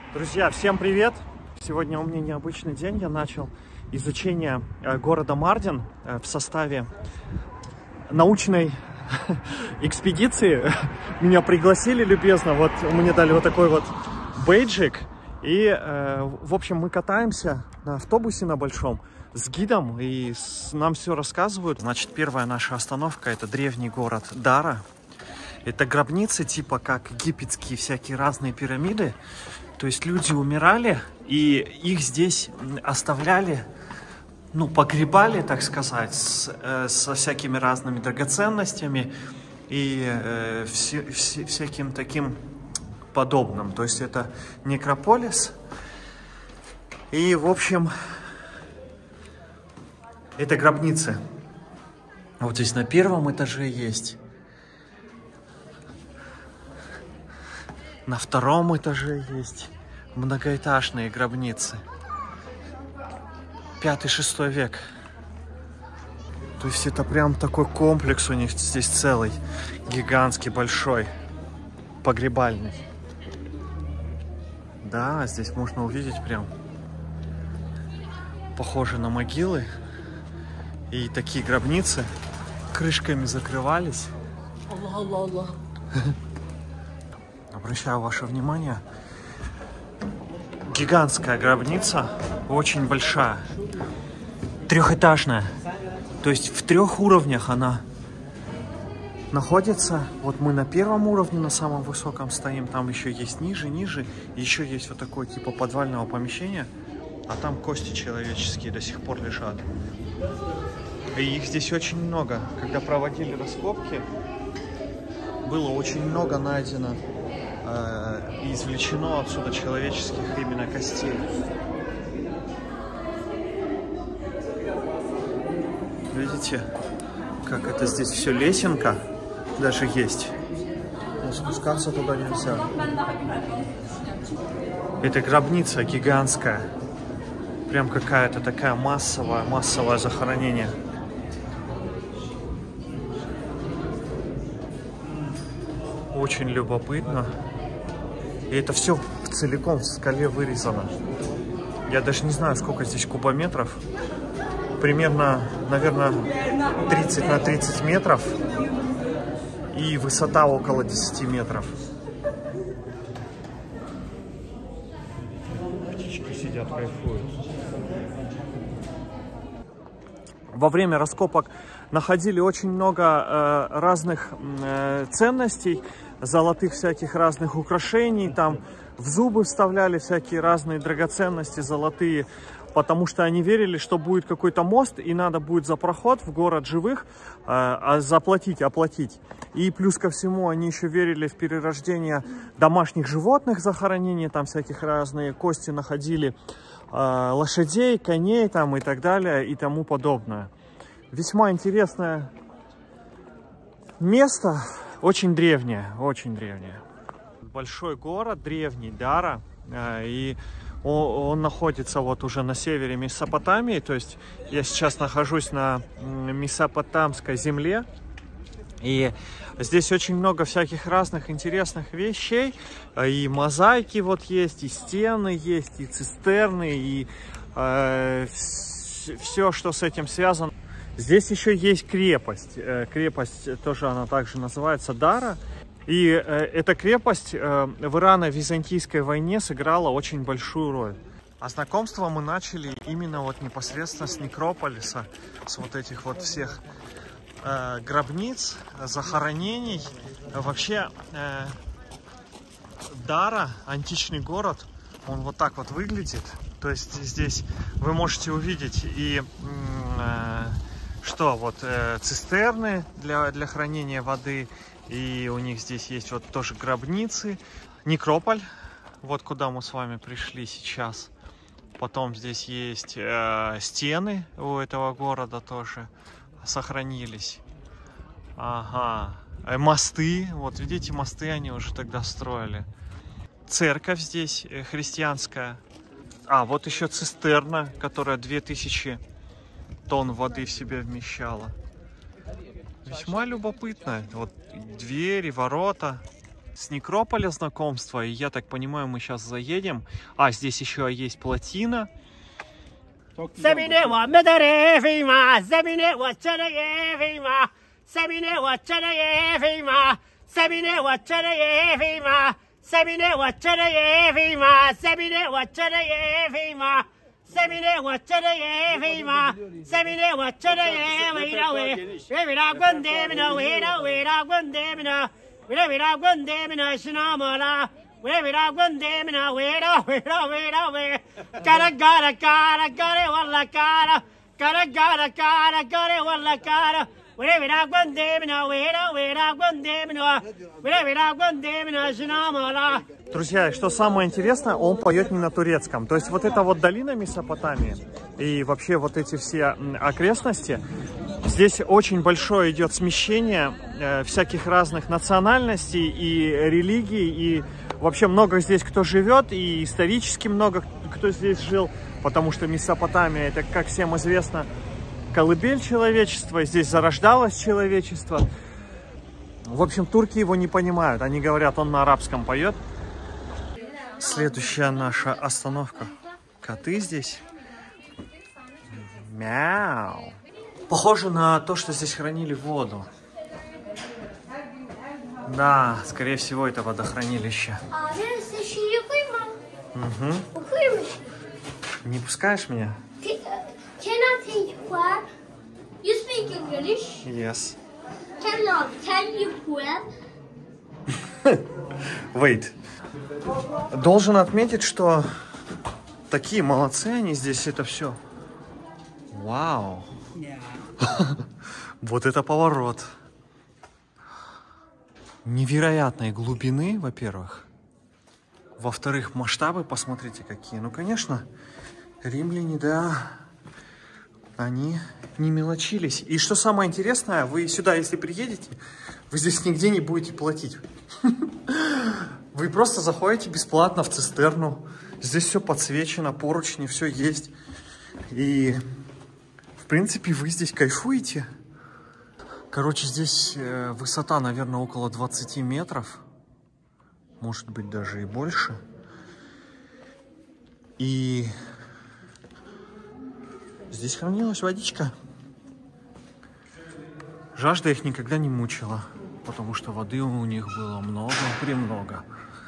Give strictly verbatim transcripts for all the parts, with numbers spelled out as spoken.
Друзья, всем привет! Сегодня у меня необычный день. Я начал изучение города Мардин в составе научной экспедиции. Меня пригласили любезно. Вот мне дали вот такой вот бейджик. И, в общем, мы катаемся на автобусе на большом с гидом. И нам все рассказывают. Значит, первая наша остановка — это древний город Дара. Это гробницы, типа как египетские всякие разные пирамиды. То есть люди умирали, и их здесь оставляли, ну, погребали, так сказать, с, э, со всякими разными драгоценностями и э, все, все, всяким таким подобным. То есть это некрополис. И, в общем, это гробницы. Вот здесь на первом этаже есть. На втором этаже есть многоэтажные гробницы. Пятый-шестой век. То есть это прям такой комплекс у них здесь целый. Гигантский, большой. Погребальный. Да, здесь можно увидеть прям. Похоже на могилы. И такие гробницы крышками закрывались. Аллах, Аллах, Аллах. Обращаю ваше внимание, гигантская гробница, очень большая, трехэтажная, то есть в трех уровнях она находится. Вот мы на первом уровне, на самом высоком стоим, там еще есть ниже, ниже, еще есть вот такое типа подвального помещения, а там кости человеческие до сих пор лежат. И их здесь очень много. Когда проводили раскопки, было очень много найдено и извлечено отсюда человеческих именно костей. Видите, как это здесь все лесенка даже есть. Но спускаться туда нельзя. Это гробница гигантская. Прям какая-то такая массовая, массовое захоронение. Очень любопытно. И это все целиком в скале вырезано. Я даже не знаю, сколько здесь кубометров. Примерно, наверное, тридцать на тридцать метров. И высота около десяти метров. Птички сидят, кайфуют. Во время раскопок находили очень много э, разных э, ценностей, золотых всяких разных украшений, там в зубы вставляли всякие разные драгоценности золотые, потому что они верили, что будет какой-то мост, и надо будет за проход в город живых э, а заплатить, оплатить. И плюс ко всему они еще верили в перерождение домашних животных, захоронение, там всяких разные кости находили, э, лошадей, коней там и так далее и тому подобное. Весьма интересное место. Очень древняя, очень древняя. Большой город, древний, Дара, и он, он находится вот уже на севере Месопотамии, то есть я сейчас нахожусь на месопотамской земле, и здесь очень много всяких разных интересных вещей, и мозаики вот есть, и стены есть, и цистерны, и э, все, что с этим связано. Здесь еще есть крепость. Крепость тоже она также называется Дара. И эта крепость в ирано-византийской войне сыграла очень большую роль. А знакомство мы начали именно вот непосредственно с некрополиса, с вот этих вот всех гробниц, захоронений. Вообще Дара, античный город, он вот так вот выглядит. То есть здесь вы можете увидеть и что вот э, цистерны для, для хранения воды, и у них здесь есть вот тоже гробницы, некрополь, вот куда мы с вами пришли сейчас. Потом здесь есть э, стены у этого города тоже сохранились. Ага, э, мосты, вот видите, мосты они уже тогда строили. Церковь здесь э, христианская. А, вот еще цистерна, которая две тысячи тонн воды в себе вмещала. Весьма любопытно. Вот двери, ворота. с Некрополя знакомство. И я так понимаю, мы сейчас заедем. А, здесь еще есть плотина. Semine watchada evima, semine watchada evira we, evira gondemina, wera wera gondemina, wera wera gondemina, shinamala, wera wera gondemina, wera wera wera we, cara cara cara cara walla cara, cara cara cara cara walla cara. Друзья, и что самое интересное, он поет не на турецком. То есть вот эта вот долина Месопотамии и вообще вот эти все окрестности, здесь очень большое идет смещение э, всяких разных национальностей и религий, и вообще много здесь кто живет, и исторически много кто здесь жил, потому что Месопотамия, это, как всем известно, колыбель человечества, здесь зарождалось человечество. В общем, турки его не понимают, они говорят, он на арабском поет. Следующая наша остановка. Коты здесь. Мяу. Похоже на то, что здесь хранили воду. Да, скорее всего, это водохранилище. Угу. Не пускаешь меня? Can I take what? You speak English? Yes. Can I can you what? Wait. Должен отметить, что такие молодцы они здесь это все. Вау. Вот это поворот. Невероятной глубины, во-первых. Во-вторых, масштабы, посмотрите какие. Ну, конечно, римляне, да, они не мелочились. И что самое интересное, вы сюда, если приедете, вы здесь нигде не будете платить. Вы просто заходите бесплатно в цистерну. Здесь все подсвечено, поручни, все есть. И, в принципе, вы здесь кайфуете. Короче, здесь э, высота, наверное, около двадцати метров. Может быть, даже и больше. И здесь хранилась водичка. Жажда их никогда не мучила, потому что воды у них было много, премного.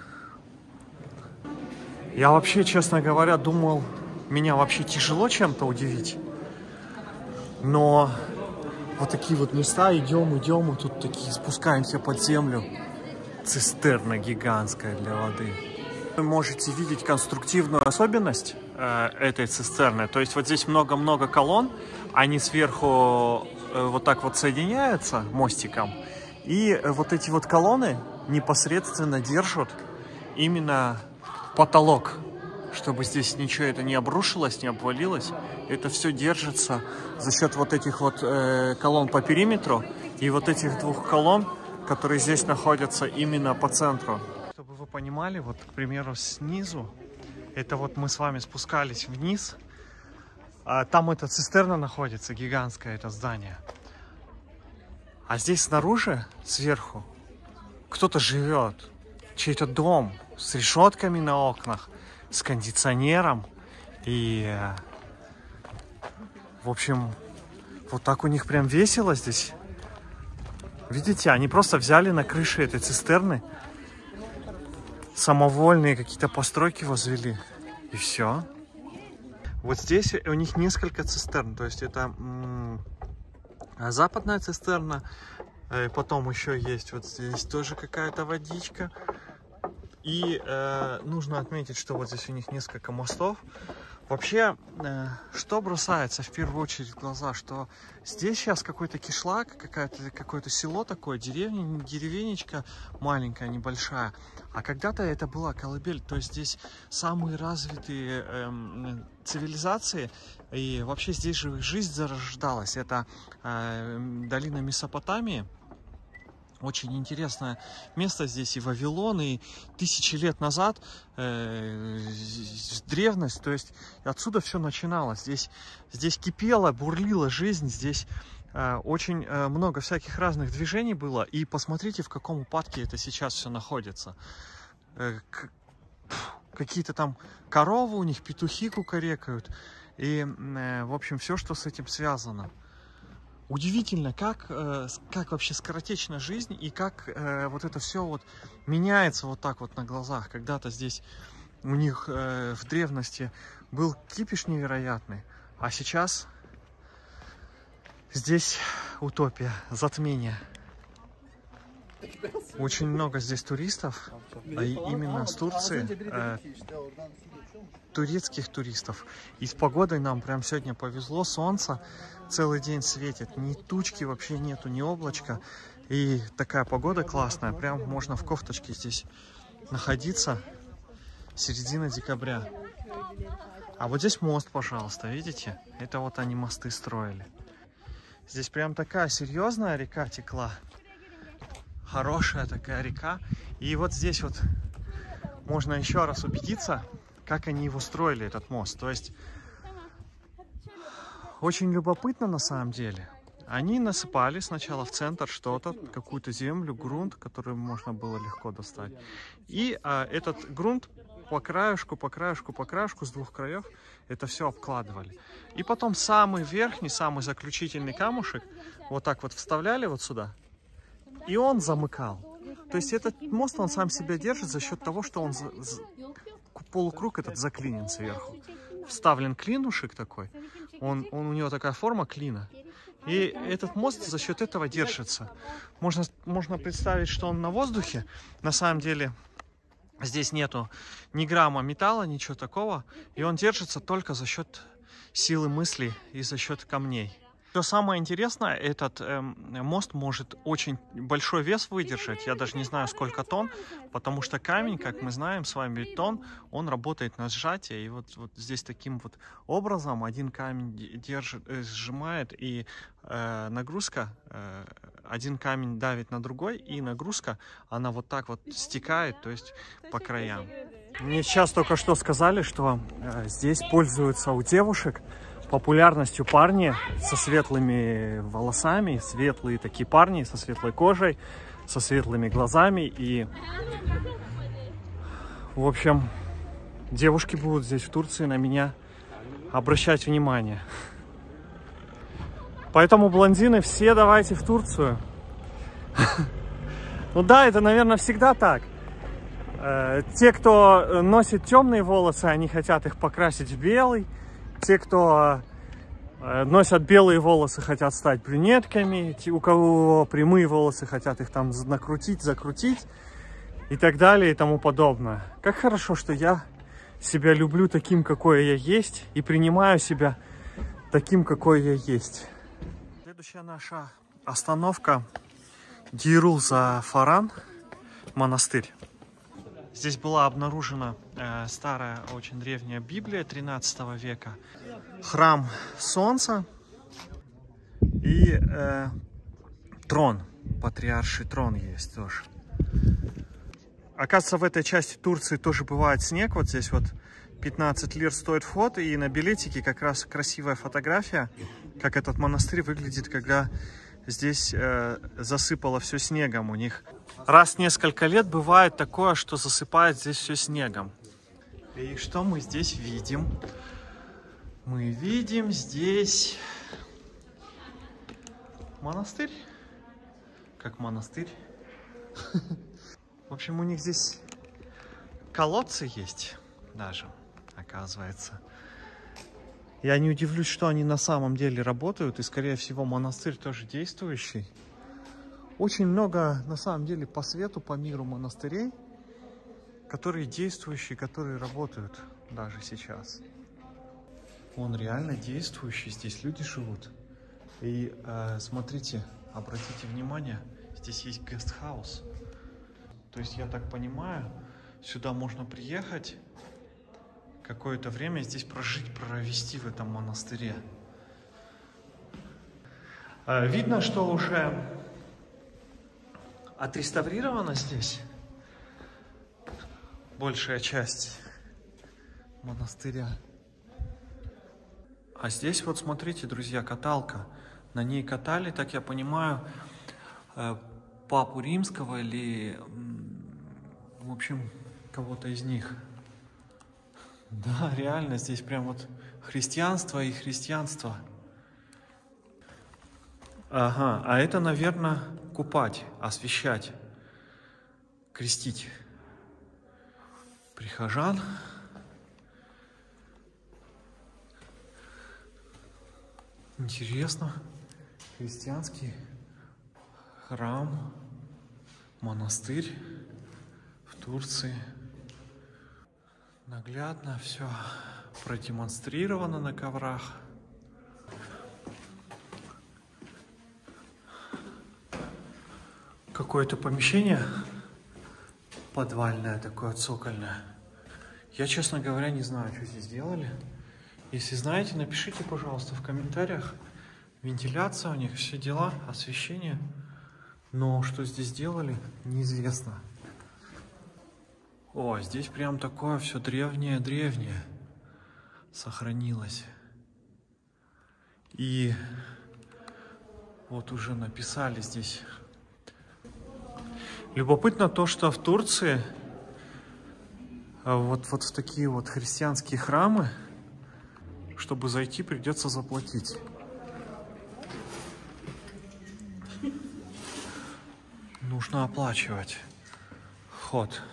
Я вообще, честно говоря, думал, меня вообще тяжело чем-то удивить. Но вот такие вот места, идем, идем, и тут такие спускаемся под землю. Цистерна гигантская для воды. Вы можете видеть конструктивную особенность э, этой цистерны. То есть вот здесь много-много колонн, они сверху э, вот так вот соединяются мостиком. И вот эти вот колонны непосредственно держат именно потолок, чтобы здесь ничего это не обрушилось, не обвалилось. Это все держится за счет вот этих вот э, колонн по периметру и вот этих двух колонн, которые здесь находятся именно по центру. Чтобы вы понимали, вот, к примеру, снизу, это вот мы с вами спускались вниз, а там эта цистерна находится, гигантское это здание. А здесь снаружи, сверху, кто-то живет, чей-то дом с решетками на окнах, с кондиционером. И, в общем, вот так у них прям весело здесь. Видите, они просто взяли на крыше этой цистерны, самовольные какие-то постройки возвели, и все. Вот здесь у них несколько цистерн, то есть это западная цистерна, потом еще есть вот здесь тоже какая-то водичка. И э, нужно отметить, что вот здесь у них несколько мостов. Вообще, э, что бросается в первую очередь в глаза, что здесь сейчас какой-то кишлак, какое-то какое-то село такое, деревня, деревенечка маленькая, небольшая. А когда-то это была колыбель, то есть здесь самые развитые э, цивилизации, и вообще здесь же жизнь зарождалась. Это э, долина Месопотамии. Очень интересное место здесь, и Вавилон, и тысячи лет назад э, древность, то есть отсюда все начиналось. Здесь, здесь кипела, бурлила жизнь, здесь Очень много всяких разных движений было. И посмотрите, в каком упадке это сейчас все находится. Какие-то там коровы у них, петухи кукарекают. И, в общем, все, что с этим связано. Удивительно, как, как вообще скоротечна жизнь и как вот это все вот меняется вот так вот на глазах. Когда-то здесь у них в древности был кипиш невероятный, а сейчас здесь утопия, затмение. Очень много здесь туристов, а именно с Турции, э, турецких туристов. И с погодой нам прям сегодня повезло, солнце целый день светит, ни тучки вообще нету, ни облачка. И такая погода классная, прям можно в кофточке здесь находиться, середина декабря. А вот здесь мост, пожалуйста, видите? Это вот они мосты строили. Здесь прям такая серьезная река текла. Хорошая такая река. И вот здесь вот можно еще раз убедиться, как они его строили, этот мост. То есть очень любопытно на самом деле. Они насыпали сначала в центр что-то, какую-то землю, грунт, который можно было легко достать. И а, этот грунт по краешку, по краешку, по краешку с двух краев это все обкладывали. И потом самый верхний, самый заключительный камушек вот так вот вставляли вот сюда. И он замыкал. То есть этот мост, он сам себя держит за счет того, что он за, за, полукруг этот заклинен сверху. Вставлен клинушек такой. Он, он, у него такая форма клина. И этот мост за счет этого держится. Можно, можно представить, что он на воздухе. На самом деле здесь нету ни грамма металла, ничего такого. И он держится только за счет силы мысли и за счет камней. Что самое интересное, этот э, мост может очень большой вес выдержать. Я даже не знаю, сколько тонн, потому что камень, как мы знаем с вами, бетон, он работает на сжатие. И вот, вот здесь таким вот образом один камень держит, э, сжимает, и э, нагрузка, э, один камень давит на другой, и нагрузка, она вот так вот стекает, то есть по краям. Мне сейчас только что сказали, что э, здесь пользуются у девушек популярностью парни со светлыми волосами, светлые такие парни со светлой кожей, со светлыми глазами. И, в общем, девушки будут здесь в Турции на меня обращать внимание. Поэтому, блондины, все давайте в Турцию. Ну да, это, наверное, всегда так. Те, кто носит темные волосы, они хотят их покрасить в белый. Те, кто носят белые волосы, хотят стать брюнетками. Те, у кого прямые волосы, хотят их там накрутить, закрутить. И так далее, и тому подобное. Как хорошо, что я себя люблю таким, какой я есть. И принимаю себя таким, какой я есть. Следующая наша остановка — Дейр-ул-Зафаран, монастырь. Здесь была обнаружена э, старая, очень древняя Библия тринадцатого века, храм Солнца и э, трон, патриарший трон есть тоже. Оказывается, в этой части Турции тоже бывает снег. Вот здесь вот пятнадцать лир стоит вход, и на билетике как раз красивая фотография, как этот монастырь выглядит, когда здесь э, засыпало все снегом у них. Раз в несколько лет бывает такое, что засыпает здесь все снегом. И что мы здесь видим? Мы видим здесь монастырь. Как монастырь. В общем, у них здесь колодцы есть даже, оказывается. Я не удивлюсь, что они на самом деле работают, и, скорее всего, монастырь тоже действующий. Очень много, на самом деле, по свету, по миру монастырей, которые действующие, которые работают даже сейчас. Он реально действующий, здесь люди живут. И э, смотрите, обратите внимание, здесь есть гестхаус. То есть, я так понимаю, сюда можно приехать, какое-то время здесь прожить, провести в этом монастыре. Видно, что уже отреставрирована здесь большая часть монастыря. А здесь вот смотрите, друзья, каталка. На ней катали, так я понимаю, папу римского или, в общем, кого-то из них. Да, реально, здесь прям вот христианство и христианство. Ага, а это, наверное, купать, освящать, крестить прихожан. Интересно. Христианский храм, монастырь в Турции. Наглядно все продемонстрировано на коврах. Какое-то помещение подвальное, такое цокольное. Я, честно говоря, не знаю, что здесь делали. Если знаете, напишите, пожалуйста, в комментариях. Вентиляция у них, все дела, освещение. Но что здесь делали, неизвестно. О, здесь прям такое все древнее-древнее сохранилось. И вот уже написали здесь. Любопытно то, что в Турции вот, вот в такие вот христианские храмы, чтобы зайти, придется заплатить. Нужно оплачивать вход.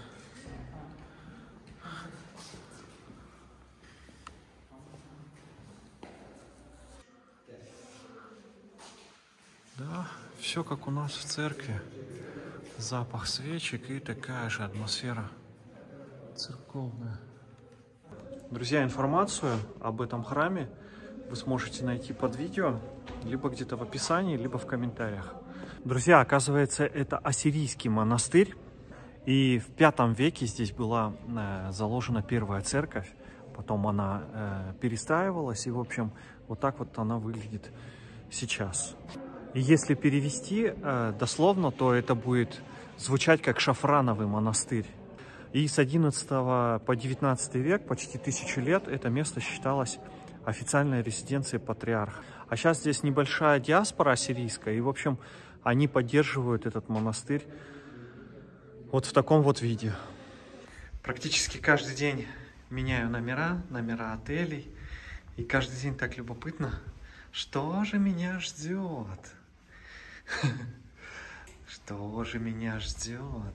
Да, все как у нас в церкви. Запах свечек и такая же атмосфера церковная. Друзья, информацию об этом храме вы сможете найти под видео, либо где-то в описании, либо в комментариях. Друзья, оказывается, это ассирийский монастырь. И в пятом веке здесь была э, заложена первая церковь. Потом она э, перестраивалась. И, в общем, вот так вот она выглядит сейчас. И если перевести э, дословно, то это будет звучать как шафрановый монастырь. И с одиннадцатого по девятнадцатый век, почти тысячу лет, это место считалось официальной резиденцией патриарха. А сейчас здесь небольшая диаспора ассирийская, и, в общем, они поддерживают этот монастырь вот в таком вот виде. Практически каждый день меняю номера, номера отелей, и каждый день так любопытно, что же меня ждет. Что же меня ждет?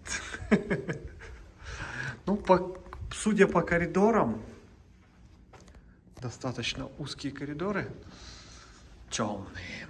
Ну, по, судя по коридорам, достаточно узкие коридоры, темные.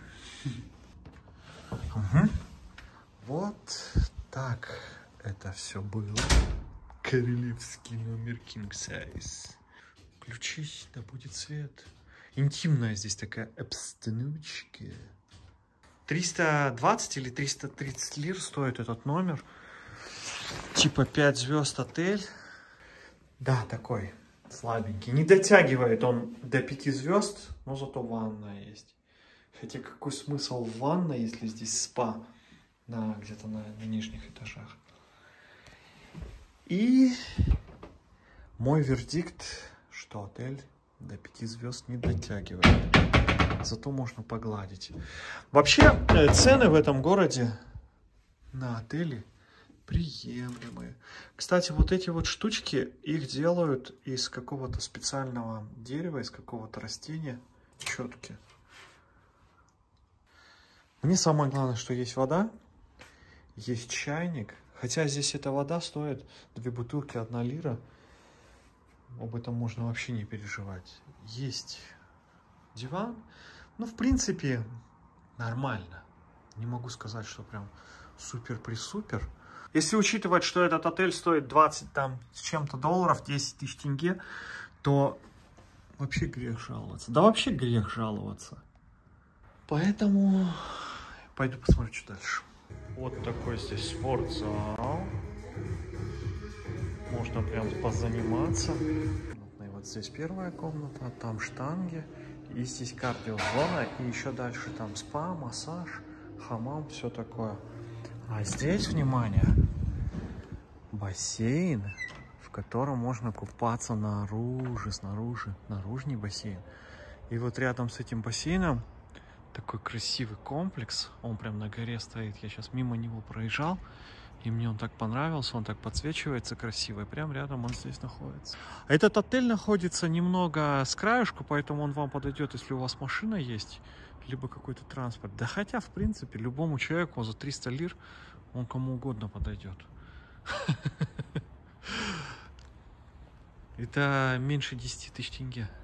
Угу. Вот так это все было. Королевский номер King Size. Включись, да будет свет. Интимная здесь такая обстановочка. триста двадцать или триста тридцать лир стоит этот номер. Типа пять звезд отель. Да, такой слабенький. Не дотягивает он до пяти звезд, но зато ванная есть. Хотя какой смысл в ванной, если здесь спа на где-то на, на нижних этажах. И мой вердикт, что отель до пяти звезд не дотягивает. Зато можно погладить. Вообще, цены в этом городе на отели приемлемые. Кстати, вот эти вот штучки, их делают из какого-то специального дерева, из какого-то растения. Четки. Мне самое главное, что есть вода, есть чайник. Хотя здесь эта вода стоит две бутылки, одна лира. Об этом можно вообще не переживать. Есть диван. Ну, в принципе, нормально. Не могу сказать, что прям супер-присупер. Если учитывать, что этот отель стоит двадцать там с чем-то долларов, десять тысяч тенге, то вообще грех жаловаться. Да вообще грех жаловаться. Поэтому пойду посмотрю, что дальше. Вот такой здесь спортзал. Можно прям позаниматься. И вот здесь первая комната, там штанги. И здесь кардиозона. И еще дальше там спа, массаж, хамам, все такое. А здесь, внимание, бассейн, в котором можно купаться наружу, снаружи, наружный бассейн. И вот рядом с этим бассейном Такой красивый комплекс. Он прям на горе стоит. Я сейчас мимо него проезжал. И мне он так понравился. Он так подсвечивается красиво. И прям рядом он здесь находится. Этот отель находится немного с краешку. Поэтому он вам подойдет, если у вас машина есть. Либо какой-то транспорт. Да хотя, в принципе, любому человеку за триста лир он кому угодно подойдет. Это меньше десяти тысяч тенге.